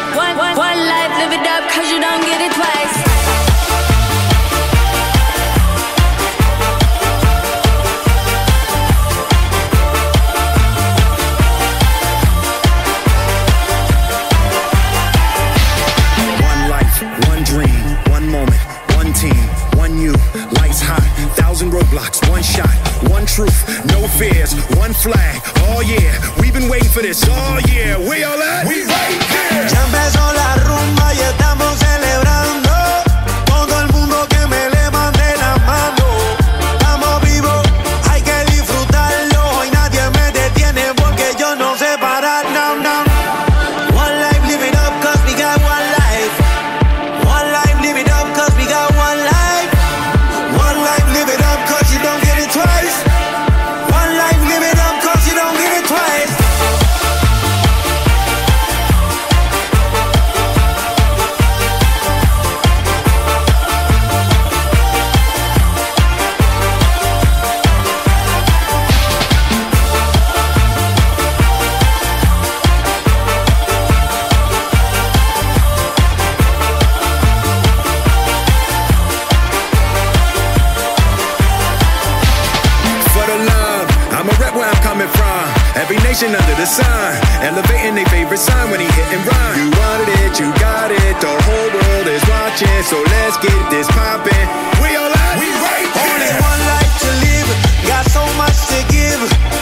One life, live it up, cause you don't get it twice. Roadblocks, one shot, one truth, no fears, one flag. Oh yeah, we've been waiting for this. Oh yeah, where y'all at? We right here. Ya empezó la rumba y estamos celebrando. Todo el mundo que me levante la mano. Estamos vivos, hay que disfrutarlo. Y nadie me detiene porque yo no sé parar. No, no. One life, live it up, cause we got one life. One life, live it up, cause we got one life. One life, live it up, cause you don't get it twice. One life, live it up, cause you don't get it twice. Every nation under the sun, elevating their favorite sign when he hit and run. You wanted it, you got it, the whole world is watching, so let's get this poppin'. We all at? We right here. Only one life to live, got so much to give.